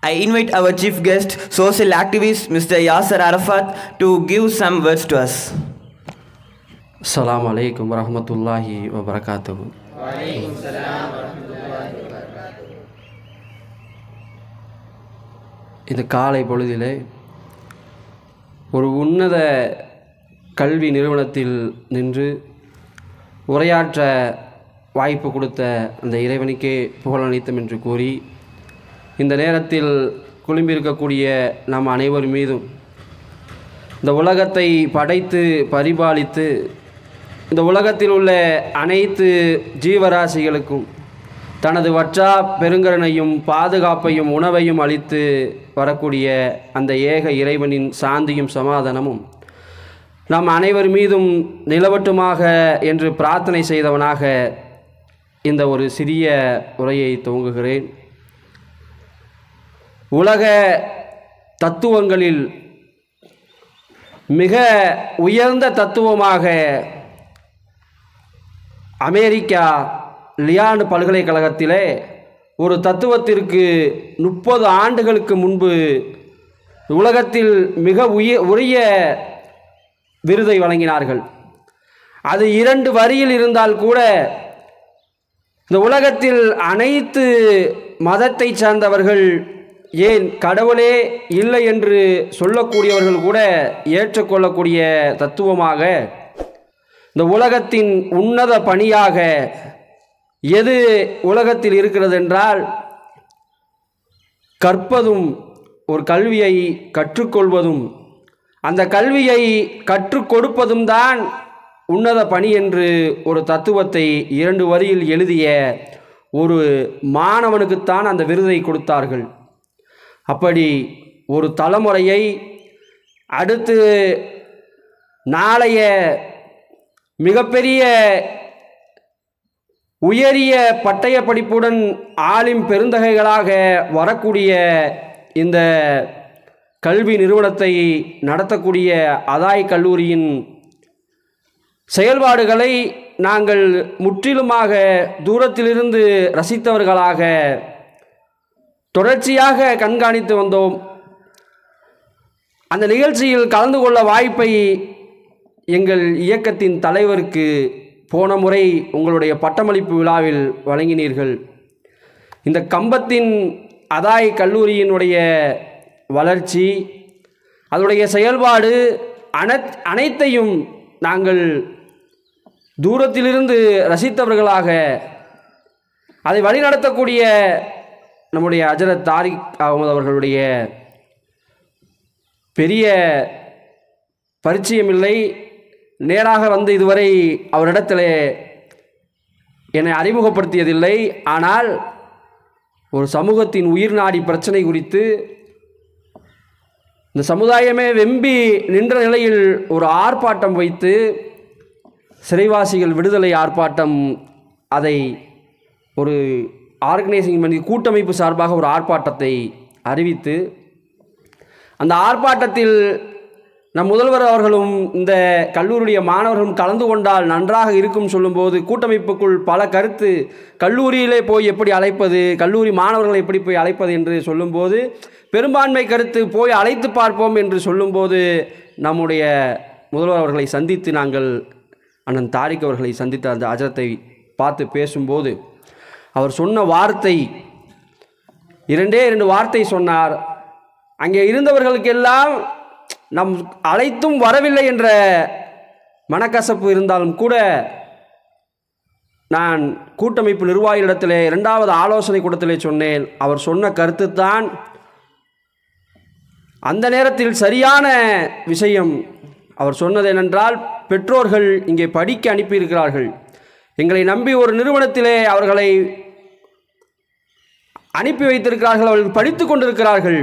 I invite our chief guest, social activist Mr. Yasser Arafat, to give some words to us. Assalamu alaikum wa rahmatullahi wa barakatuh. Wa alaikum salam wa rahmatullahi wa barakatuh. இந்த காலை பொழுதிலே ஒரு உன்னத கல்வி நிறுவனத்தில் நின்று உரையாற்ற வாய்ப்பு கொடுத்த அந்த இறைவனுக்கே புகழ் அனைத்தும் என்று கூறி, இந்த நேரத்தில் குழும்பியிருக்கக்கூடிய நம் அனைவர் மீதும் இந்த உலகத்தை படைத்து பரிபாலித்து இந்த உலகத்தில் உள்ள அனைத்து ஜீவராசிகளுக்கும் தனது வற்றா பெருங்கருணையும் பாதுகாப்பையும் உணவையும் அளித்து வரக்கூடிய அந்த ஏக இறைவனின் சாந்தியும் சமாதானமும் நாம் அனைவர் மீதும் நிலவட்டுமாக என்று பிரார்த்தனை செய்தவனாக இந்த ஒரு சிறிய உரையை துவங்குகிறேன். உலக தத்துவங்களில் மிக உயர்ந்த தத்துவமாக அமெரிக்கா லியான் பல்கலைக்கழகத்திலே ஒரு தத்துவத்திற்கு 30 ஆண்டுகளுக்கு முன்பு உலகத்தில் மிக உரிய விருதை வழங்கினார்கள். அது 2 வரியில் இருந்தால் கூட இந்த உலகத்தில் அனைத்து மதத்தை சார்ந்தவர்கள், ஏன் கடவுளே இல்லை என்று சொல்லக்கூடியவர்கள் கூட ஏற்றுக்கொள்ளக்கூடிய தத்துவமாக, இந்த உலகத்தின் உன்னத பணியாக எது உலகத்தில் இருக்கிறது என்றால், கற்பதும் ஒரு கல்வியை கற்றுக்கொள்வதும் அந்த கல்வியை கற்றுக் கொடுப்பதும் தான் உன்னத பணி என்று ஒரு தத்துவத்தை 2 வரியில் எழுதிய ஒரு மாணவனுக்குத்தான் அந்த விருதை கொடுத்தார்கள். அப்படி ஒரு தலைமுறையை அடுத்து நாளைய மிகப்பெரிய உயரிய பட்டய படிப்புடன் ஆலிம் பெருந்தகைகளாக வரக்கூடிய இந்த கல்வி நிறுவனத்தை நடத்தக்கூடிய அதாய் கல்லூரியின் செயல்பாடுகளை நாங்கள் முற்றிலுமாக தூரத்திலிருந்து ரசித்தவர்களாக தொடர்ச்சியாக கண்காணித்து வந்தோம். அந்த நிகழ்ச்சியில் கலந்து கொள்ள வாய்ப்பை எங்கள் இயக்கத்தின் தலைவருக்கு போன முறை உங்களுடைய பட்டமளிப்பு விழாவில் வழங்கினீர்கள். இந்த கம்பத்தின் அதாய் கல்லூரியினுடைய வளர்ச்சி, அதனுடைய செயல்பாடு அனைத்தையும் நாங்கள் தூரத்திலிருந்து ரசித்தவர்களாக, அதை வழிநடத்தக்கூடிய நம்முடைய ஹஜ்ரத் தாரிக் அகமது அவர்களுடைய பெரிய பரிச்சயமில்லை, நேராக வந்து இதுவரை அவரிடத்தில் என்னை அறிமுகப்படுத்தியதில்லை. ஆனால் ஒரு சமூகத்தின் உயிர் நாடி பிரச்சனை குறித்து இந்த சமுதாயமே வெம்பி நின்ற நிலையில் ஒரு ஆர்ப்பாட்டம் வைத்து, சிறைவாசிகள் விடுதலை ஆர்ப்பாட்டம், அதை ஒரு ஆர்கனைசிங் பண்ணி கூட்டமைப்பு சார்பாக ஒரு ஆர்ப்பாட்டத்தை அறிவித்து, அந்த ஆர்ப்பாட்டத்தில் நம் முதல்வர் அவர்களும் இந்த கல்லூரியுடைய மாணவர்களும் கலந்து கொண்டால் நன்றாக இருக்கும் சொல்லும்போது, கூட்டமைப்புக்குள் பல கருத்து, கல்லூரியிலே போய் எப்படி அழைப்பது, கல்லூரி மாணவர்களை எப்படி போய் அழைப்பது என்று சொல்லும்போது, பெரும்பான்மை கருத்து போய் அழைத்து பார்ப்போம் என்று சொல்லும்போது, நம்முடைய முதல்வர் அவர்களை சந்தித்து நாங்கள் அண்ணன் தாரிக் அவர்களை சந்தித்த அந்த ஹஜ்ரத்தை பார்த்து பேசும்போது, அவர் சொன்ன வார்த்தை 2 வார்த்தை சொன்னார். அங்கே இருந்தவர்களுக்கெல்லாம் நம் அழைத்தும் வரவில்லை என்ற மனக்கசப்பு இருந்தாலும் கூட, நான் கூட்டமைப்பு நிர்வாகிகளிடத்திலே 2வது ஆலோசனை கூட்டத்திலே சொன்னேன். அவர் சொன்ன கருத்து தான் அந்த நேரத்தில் சரியான விஷயம். அவர் சொன்னது என்னென்றால், பெற்றோர்கள் இங்கே படிக்க அனுப்பியிருக்கிறார்கள், எங்களை நம்பி ஒரு நிறுவனத்திலே அவர்களை அனுப்பி வைத்திருக்கிறார்கள், அவர்கள் படித்து கொண்டிருக்கிறார்கள்.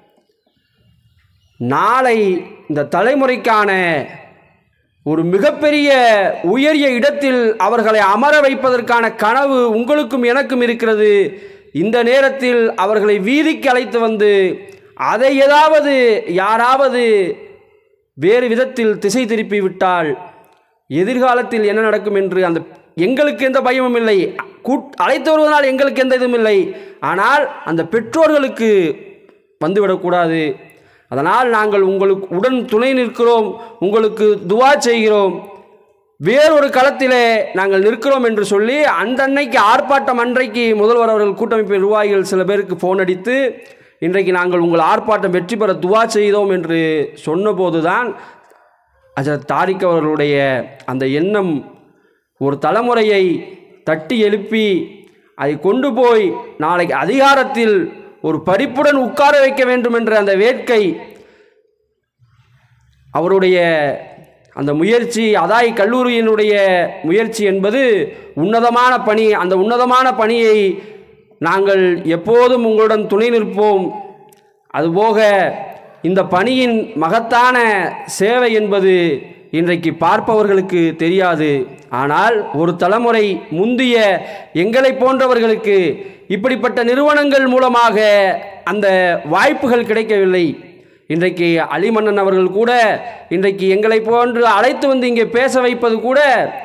நாளை இந்த தலைமுறைக்கான ஒரு மிகப்பெரிய உயரிய இடத்தில் அவர்களை அமர வைப்பதற்கான கனவு உங்களுக்கும் எனக்கும் இருக்கிறது. இந்த நேரத்தில் அவர்களை வீதிக்கு அழைத்து வந்து அதை ஏதாவது யாராவது வேறு விதத்தில் திசை திருப்பி விட்டால் எதிர்காலத்தில் என்ன நடக்கும் என்று அந்த எங்களுக்கு எந்த பயமும் இல்லை, அழைத்து வருவதனால் எங்களுக்கு எந்த இதுவும் இல்லை. ஆனால் அந்த பெற்றோர்களுக்கு வந்துவிடக்கூடாது. அதனால் நாங்கள் உங்களுக்கு உடன் துணை நிற்கிறோம், உங்களுக்கு துவா செய்கிறோம், வேறொரு களத்திலே நாங்கள் நிற்கிறோம் என்று சொல்லி அன்றைக்கு ஆர்ப்பாட்டம் அன்றைக்கு முதல்வர் அவர்கள் கூட்டமைப்பு நிர்வாகிகள் சில பேருக்கு ஃபோன் அடித்து இன்றைக்கு நாங்கள் உங்கள் ஆர்ப்பாட்டம் வெற்றி பெற துவா செய்தோம் என்று சொன்னபோது தான் ஹஜ்ரத் தாரிக் அவர்களுடைய அந்த எண்ணம் ஒரு தலைமுறையை தட்டி எழுப்பி அதை கொண்டு போய் நாளைக்கு அதிகாரத்தில் ஒரு படிப்புடன் உட்கார வைக்க வேண்டும் என்ற அந்த வேட்கை, அவருடைய அந்த முயற்சி, அதாய் கல்லூரியினுடைய முயற்சி என்பது உன்னதமான பணி. அந்த உன்னதமான பணியை நாங்கள் எப்போதும் உங்களுடன் துணை நிற்போம். அதுபோக இந்த பணியின் மகத்தான சேவை என்பது இன்றைக்கு பார்ப்பவர்களுக்கு தெரியாது. ஆனால் ஒரு தலைமுறை முந்திய எங்களை போன்றவர்களுக்கு இப்படிப்பட்ட நிறுவனங்கள் மூலமாக அந்த வாய்ப்புகள் கிடைக்கவில்லை. இன்றைக்கு அலிமன்னன் அவர்கள் கூட இன்றைக்கு எங்களை போன்று அழைத்து வந்து இங்கே பேச வைப்பது கூட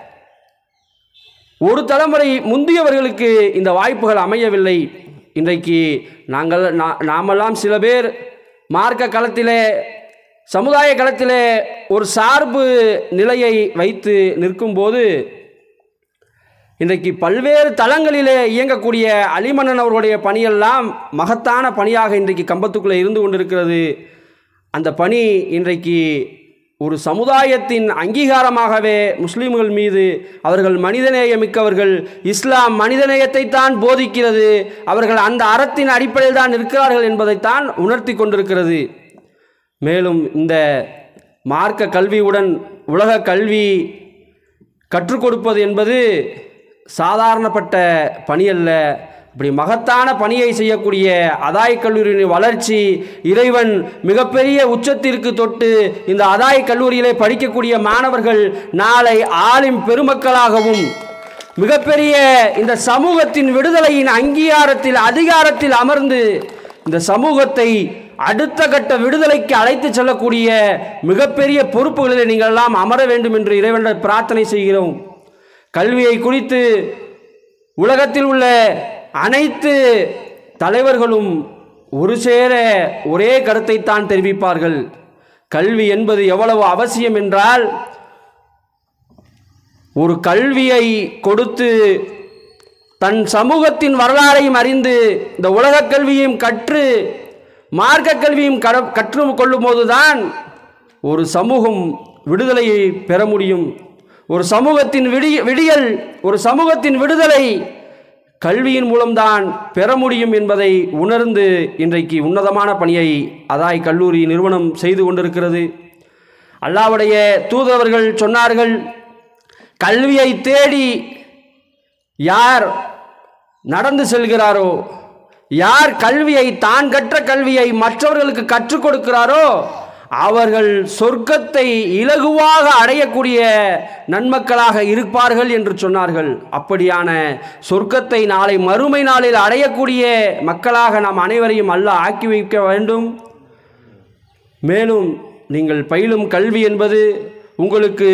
ஒரு தலைமுறை முந்தியவர்களுக்கு இந்த வாய்ப்புகள் அமையவில்லை. இன்றைக்கு நாமெல்லாம் சில பேர் மார்க்க களத்திலே, சமுதாய களத்திலே ஒரு சார்பு நிலையை வைத்து நிற்கும்போது இன்றைக்கு பல்வேறு தளங்களிலே இயங்கக்கூடிய அலிமன்னன் அவர்களுடைய பணியெல்லாம் மகத்தான பணியாக இன்றைக்கு கம்பத்துக்குள்ளே இருந்து கொண்டிருக்கிறது. அந்த பணி இன்றைக்கு ஒரு சமுதாயத்தின் அங்கீகாரமாகவே முஸ்லீம்கள் மீது, அவர்கள் மனிதநேயமிக்கவர்கள், இஸ்லாம் மனிதநேயத்தை தான் போதிக்கிறது, அவர்கள் அந்த அறத்தின் அடிப்படையில் தான் இருக்கிறார்கள் என்பதைத்தான் உணர்த்தி கொண்டிருக்கிறது. மேலும் இந்த மார்க்க கல்வியுடன் உலக கல்வி கற்றுக் கொடுப்பது என்பது சாதாரணப்பட்ட பணி அல்ல. இப்படி மகத்தான பணியை செய்யக்கூடிய அதாய் கல்லூரியின் வளர்ச்சி இறைவன் மிகப்பெரிய உச்சத்திற்கு தொட்டு இந்த அதாய் கல்லூரியிலே படிக்கக்கூடிய மாணவர்கள் நாளை ஆலிம் பெருமக்களாகவும் மிகப்பெரிய இந்த சமூகத்தின் விடுதலையின் அங்கீகாரத்தில் அதிகாரத்தில் அமர்ந்து இந்த சமூகத்தை அடுத்த கட்ட விடுதலைக்கு அழைத்து செல்லக்கூடிய மிகப்பெரிய பொறுப்புகளில் நீங்கள் எல்லாம் அமர வேண்டும் என்று இறைவனிடம் பிரார்த்தனை செய்கிறோம். கல்வியை குறித்து உலகத்தில் உள்ள அனைத்து தலைவர்களும் ஒரு சேர ஒரே கருத்தைத்தான் தெரிவிப்பார்கள். கல்வி என்பது எவ்வளவு அவசியம் என்றால், ஒரு கல்வியை கொடுத்து தன் சமூகத்தின் வரலாறையும் அறிந்து இந்த உலக கல்வியையும் கற்று மார்க்க கல்வியும் கற்று கொள்ளும் போதுதான் ஒரு சமூகம் விடுதலையை பெற முடியும். ஒரு சமூகத்தின் விடியல், ஒரு சமூகத்தின் விடுதலை கல்வியின் மூலம்தான் பெற முடியும் என்பதை உணர்ந்து இன்றைக்கு உன்னதமான பணியை அதாய் கல்லூரி நிறுவனம் செய்து கொண்டிருக்கிறது. அல்லாஹ்வுடைய தூதரவர்கள் சொன்னார்கள், கல்வியை தேடி யார் நடந்து செல்கிறாரோ, யார் கல்வியை, தான் கற்ற கல்வியை மற்றவர்களுக்கு கற்றுக் கொடுக்கிறாரோ அவர்கள் சொர்க்கத்தை இலகுவாக அடையக்கூடிய நன்மக்களாக இருப்பார்கள் என்று சொன்னார்கள். அப்படியான சொர்க்கத்தை நாளை மறுமை நாளில் அடையக்கூடிய மக்களாக நாம் அனைவரையும் அல்லாஹ் ஆக்கி வைக்க வேண்டும். மேலும் நீங்கள் பயிலும் கல்வி என்பது உங்களுக்கு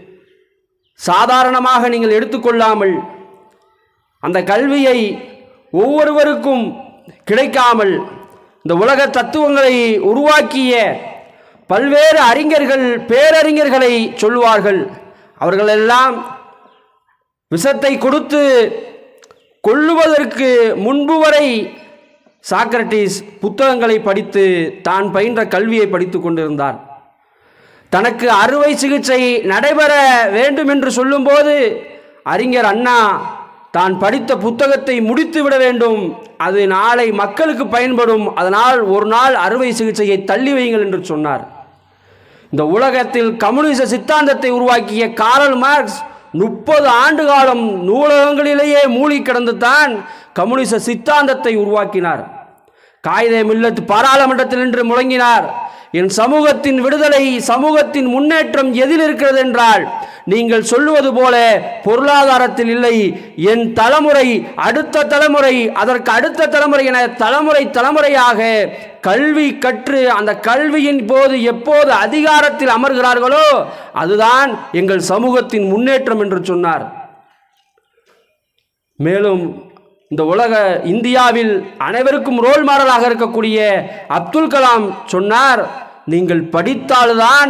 சாதாரணமாக நீங்கள் எடுத்துக்கொள்ளாமல், அந்த கல்வியை ஒவ்வொருவருக்கும் கிடைக்காமல் இந்த உலக தத்துவங்களை உருவாக்கிய பல்வேறு அறிஞர்கள், பேரறிஞர்களை சொல்லுவார்கள். அவர்களெல்லாம் விஷத்தை கொடுத்து கொல்லுவதற்கு முன்பு வரை சாக்ரட்டிஸ் புத்தகங்களை படித்து தான் பயின்ற கல்வியை படித்து கொண்டிருந்தார். தனக்கு அறுவை சிகிச்சை நடைபெற வேண்டும் என்று சொல்லும்போது அறிஞர் அண்ணா தான் படித்த புத்தகத்தை முடித்து விட வேண்டும், அது நாளை மக்களுக்கு பயன்படும், அதனால் ஒரு நாள் அறுவை சிகிச்சையை தள்ளி வையுங்கள் என்று சொன்னார். இந்த உலகத்தில் கம்யூனிச சித்தாந்தத்தை உருவாக்கிய காரல் மார்க்ஸ் 30 ஆண்டு காலம் நூலகங்களிலேயே மூழ்கி கிடந்து தான் கம்யூனிச சித்தாந்தத்தை உருவாக்கினார். காயிதே மில்லத் பாராளுமன்றத்தில் நின்று முழங்கினார், என் சமூகத்தின் விடுதலை, சமூகத்தின் முன்னேற்றம் எதில் இருக்கிறது என்றால் நீங்கள் சொல்லுவது போல பொருளாதாரத்தில் இல்லை, என் தலைமுறை, அடுத்த தலைமுறை, அதற்கு அடுத்த தலைமுறை என தலைமுறையாக கல்வி கற்று அந்த கல்வியின் போது எப்போது அதிகாரத்தில் அமர்கிறார்களோ அதுதான் எங்கள் சமூகத்தின் முன்னேற்றம் என்று சொன்னார். மேலும் இந்த இந்தியாவில் அனைவருக்கும் ரோல் மாடலாக இருக்கக்கூடிய அப்துல் கலாம் சொன்னார், நீங்கள் படித்தால்தான்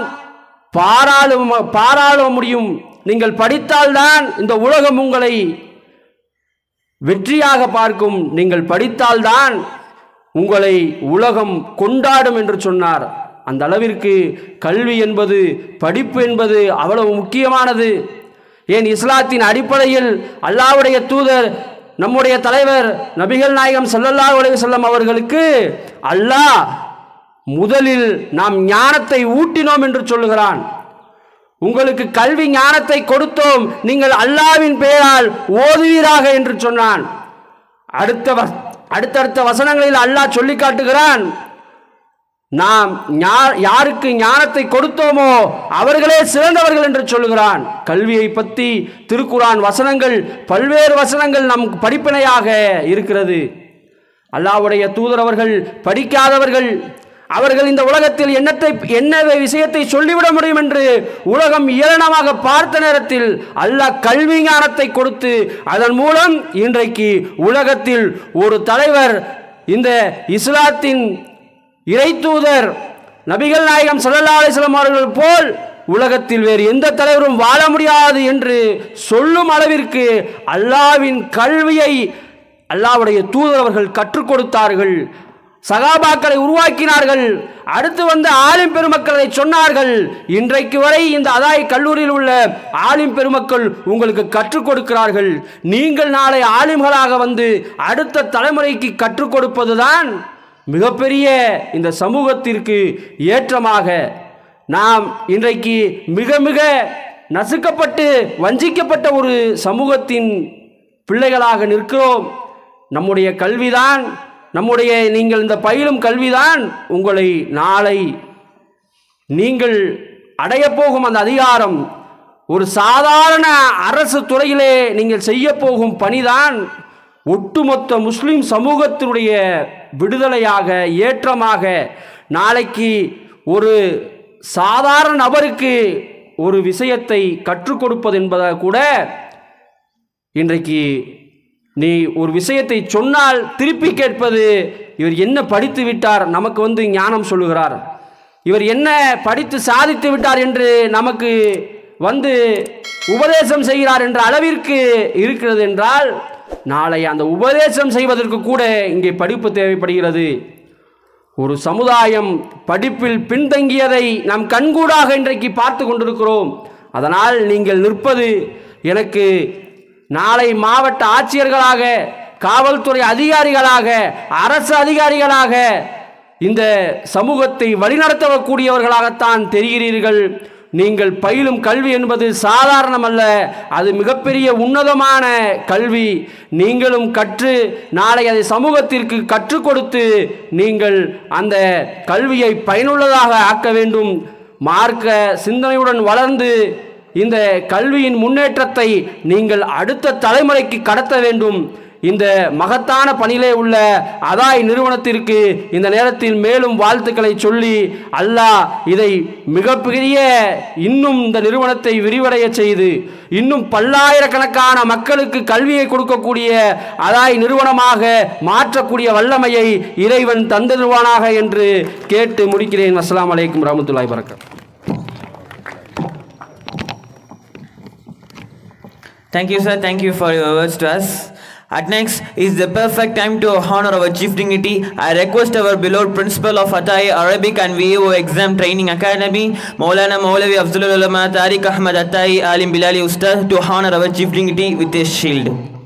பாராள முடியும், நீங்கள் படித்தால்தான் இந்த உலகம் உங்களை வெற்றியாக பார்க்கும், நீங்கள் படித்தால்தான் உங்களை உலகம் கொண்டாடும் என்று சொன்னார். அந்த அளவிற்கு கல்வி என்பது, படிப்பு என்பது அவ்வளவு முக்கியமானது. ஏன் இஸ்லாத்தின் அடிப்படையில் அல்லாஹ்வுடைய தூதர் நம்முடைய தலைவர் நபிகள் நாயகம் ஸல்லல்லாஹு அலைஹி வஸல்லம் அவர்களுக்கு அல்லாஹ் முதலில் நாம் ஞானத்தை ஊட்டினோம் என்று சொல்லுகிறான். உங்களுக்கு கல்வி ஞானத்தை கொடுத்தோம், நீங்கள் அல்லாஹ்வின் பெயரால் ஓதுவீராக என்று சொன்னான். அடுத்தடுத்த வசனங்களில் அல்லாஹ் சொல்லி காட்டுகிறான், நாம் யாருக்கு ஞானத்தை கொடுத்தோமோ அவர்களே சிறந்தவர்கள் என்று சொல்லுகிறான். கல்வியை பற்றி திருக்குர்ஆன் வசனங்கள், பல்வேறு வசனங்கள் நம் படிப்பினையாக இருக்கிறது. அல்லாஹ்வுடைய தூதர் அவர்கள் படிக்காதவர்கள், அவர்கள் இந்த உலகத்தில் என்ன விஷயத்தை சொல்லிவிட முடியும் என்று உலகம் ஏளனமாக பார்த்த நேரத்தில் அல்லாஹ் கல்வி ஞானத்தை கொடுத்து அதன் மூலம் இன்றைக்கு உலகத்தில் ஒரு தலைவர், இந்த இஸ்லாத்தின் இறை தூதர் நபிகள் நாயகம் ஸல்லல்லாஹு அலைஹி வஸல்லம் அவர்கள் போல் உலகத்தில் வேறு எந்த தலைவரும் வாழ முடியாது என்று சொல்லும் அளவிற்கு அல்லாஹ்வின் கல்வியை அல்லாஹ்வுடைய தூதர் அவர்கள் கற்றுக் கொடுத்தார்கள். சகாபாக்களை உருவாக்கினார்கள். அடுத்து வந்த ஆலிம் பெருமக்களை சொன்னார்கள். இன்றைக்கு வரை இந்த அதாய் கல்லூரியில் உள்ள ஆலிம் பெருமக்கள் உங்களுக்கு கற்றுக் கொடுக்கிறார்கள். நீங்கள் நாளை ஆலிம்களாக வந்து அடுத்த தலைமுறைக்கு கற்றுக் கொடுப்பதுதான் மிகப்பெரிய இந்த சமூகத்திற்கு ஏற்றமாக. நாம் இன்றைக்கு மிக மிக நசுக்கப்பட்டு வஞ்சிக்கப்பட்ட ஒரு சமூகத்தின் பிள்ளைகளாக நிற்கிறோம். நம்முடைய கல்விதான், நீங்கள் இந்த பயிலும் கல்விதான் உங்களை நாளை நீங்கள் அடைய போகும் அந்த அதிகாரம். ஒரு சாதாரண அரசு துறையிலே நீங்கள் செய்ய போகும் பணிதான் ஒட்டுமொத்த முஸ்லிம் சமூகத்தினுடைய விடுதலையாக, ஏற்றமாக. நாளைக்கு ஒரு சாதாரண நபருக்கு ஒரு விஷயத்தை கற்றுக் கொடுப்பது என்பதாக கூட, இன்றைக்கு நீ ஒரு விஷயத்தை சொன்னால் திருப்பி கேட்பது, இவர் என்ன படித்து விட்டார் நமக்கு ஞானம் சொல்லுகிறார், இவர் என்ன படித்து சாதித்து விட்டார் என்று நமக்கு உபதேசம் செய்கிறார் என்ற அளவிற்கு இருக்கிறது என்றால், நாளை அந்த உபதேசம் செய்வதற்கு கூட இங்கே படிப்பு தேவைப்படுகிறது. ஒரு சமுதாயம் படிப்பில் பின்தங்கியதை நாம் கண்கூடாக இன்றைக்கு பார்த்து கொண்டிருக்கிறோம். அதனால் நீங்கள் நிற்பது, எனக்கு நாளை மாவட்ட ஆட்சியர்களாக, காவல்துறை அதிகாரிகளாக, அரசு அதிகாரிகளாக இந்த சமூகத்தை வழிநடத்தக்கூடியவர்களாகத்தான் தெரிகிறீர்கள். நீங்கள் பயிலும் கல்வி என்பது சாதாரணமல்ல, அது மிகப்பெரிய உன்னதமான கல்வி. நீங்களும் கற்று நாளை அதை சமூகத்திற்கு கற்றுக் கொடுத்து நீங்கள் அந்த கல்வியை பயனுள்ளதாக ஆக்க வேண்டும். மார்க்க சிந்தனையுடன் வளர்ந்து இந்த கல்வியின் முன்னேற்றத்தை நீங்கள் அடுத்த தலைமுறைக்கு கடத்த வேண்டும். இந்த மகத்தான பணியிலே உள்ள அதாய் நிறுவனத்திற்கு இந்த நேரத்தில் மேலும் வாழ்த்துக்களை சொல்லி, அல்லாஹ் இதை மிகப்பெரிய இன்னும் இந்த நிறுவனத்தை விரிவடைய செய்து இன்னும் பல்லாயிரக்கணக்கான மக்களுக்கு கல்வியை கொடுக்கக்கூடிய அதாய் நிறுவனமாக மாற்றக்கூடிய வல்லமையை இறைவன் தந்திருவானாக என்று கேட்டு முடிக்கிறேன். அஸ்ஸலாமு அலைக்கும் வரஹ்மத்துல்லாஹி வபரகாத்துஹு. Thank you, sir. Thank you for your words to us. At next is the perfect time to honor our chief dignity. I request our beloved principal of Atai Arabic and VAO Exam Training Academy, Maulana Maulavi Afzalul Ulama Tariq Ahmad Atai Alim Bilali Ustad, to honor our chief dignity with a shield.